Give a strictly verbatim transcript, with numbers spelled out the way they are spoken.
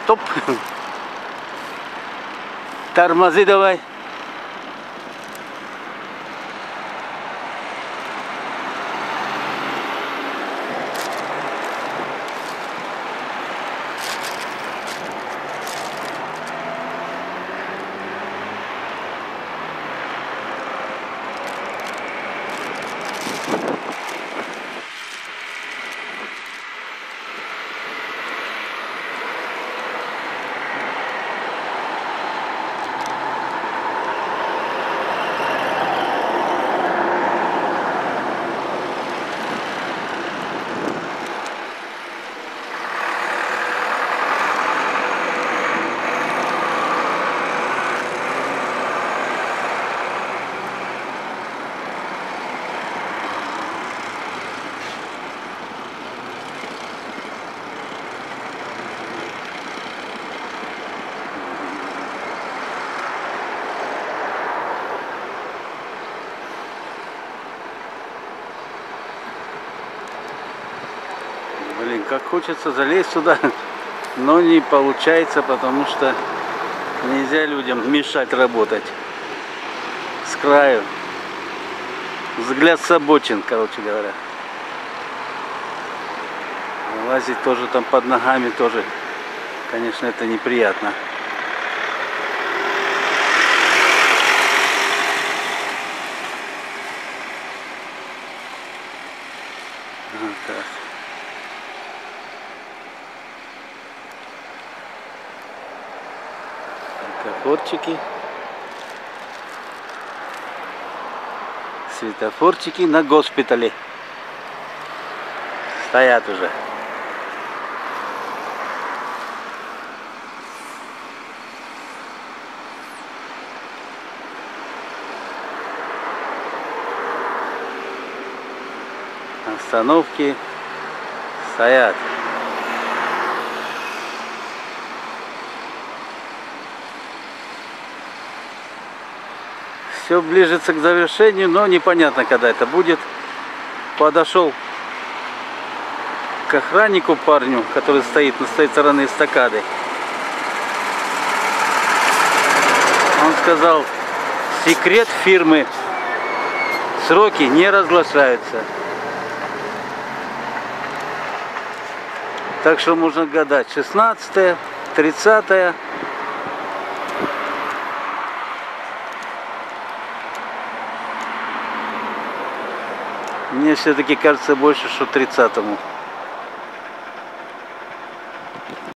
Стоп. Тормози давай. Блин, как хочется залезть сюда, но не получается, потому что нельзя людям мешать работать. С краю. Взгляд с обочин, короче говоря. Лазить тоже там под ногами тоже, конечно, это неприятно. Вот так. Светофорчики. Светофорчики на госпитале. Стоят уже. Остановки стоят. Все ближется к завершению, но непонятно, когда это будет. Подошел к охраннику, парню, который стоит на той стороне эстакады. Он сказал: секрет фирмы, сроки не разглашаются. Так что можно гадать, шестнадцатое, тридцатое. Мне все-таки кажется больше, что тридцатому.